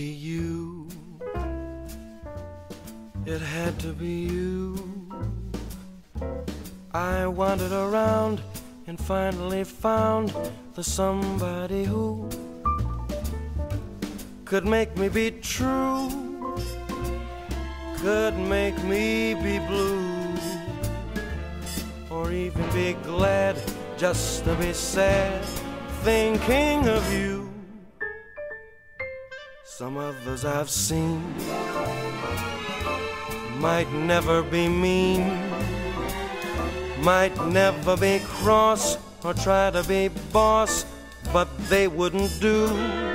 be you. It had to be you. I wandered around and finally found the somebody who could make me be true, could make me be blue, or even be glad just to be sad, thinking of you. Some others I've seen might never be mean, might never be cross or try to be boss, but they wouldn't do.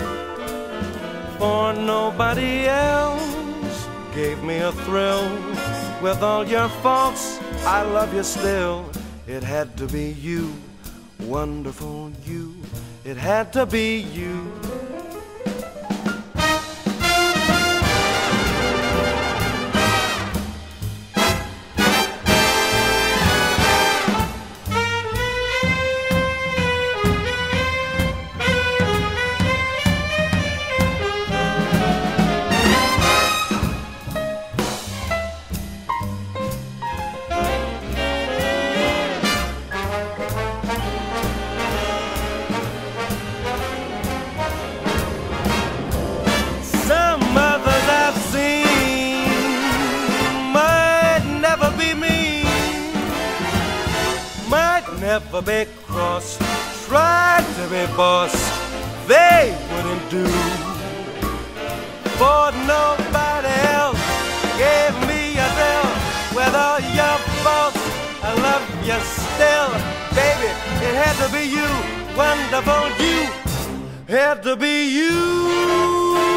For nobody else gave me a thrill. With all your faults, I love you still. It had to be you, wonderful you. It had to be you. Never be cross, tried to be boss, they wouldn't do. For nobody else gave me a thrill. With all your faults, I love you still. Baby, it had to be you, wonderful you. Had to be you.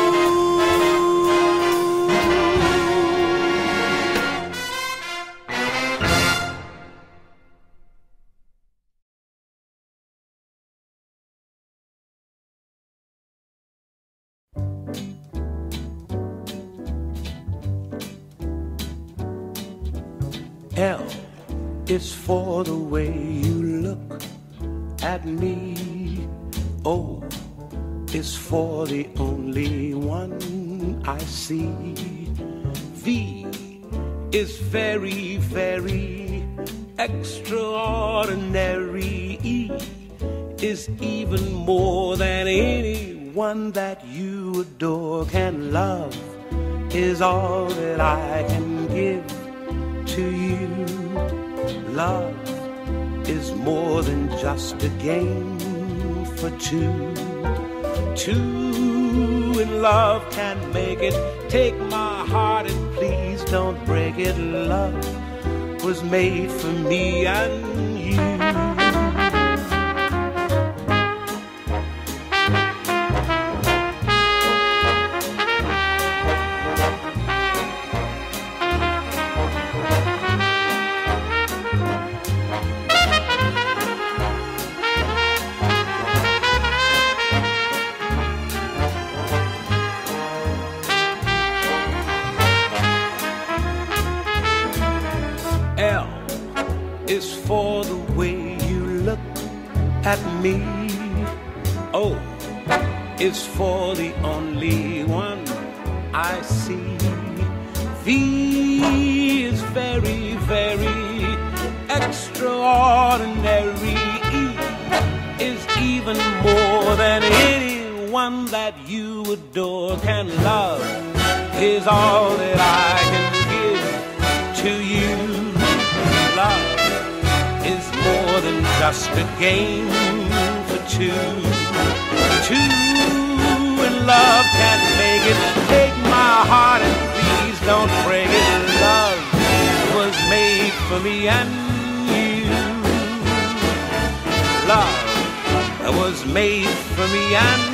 L is for the way you look at me. O is for the only one I see. V is very, very extraordinary. E is even more than anyone that you adore can love. Is all that I can give to you. Love is more than just a game for two. Two in love can make it. Take my heart and please don't break it. Love was made for me and you. L is for the way you look at me. O is for the only one I see. V is very, very extraordinary. E is even more than anyone that you adore can love. Is all that I can give to you. Love is more than just a game for two. Two in love can make it. Take my heart and please don't break it. Love was made for me and you. Love was made for me and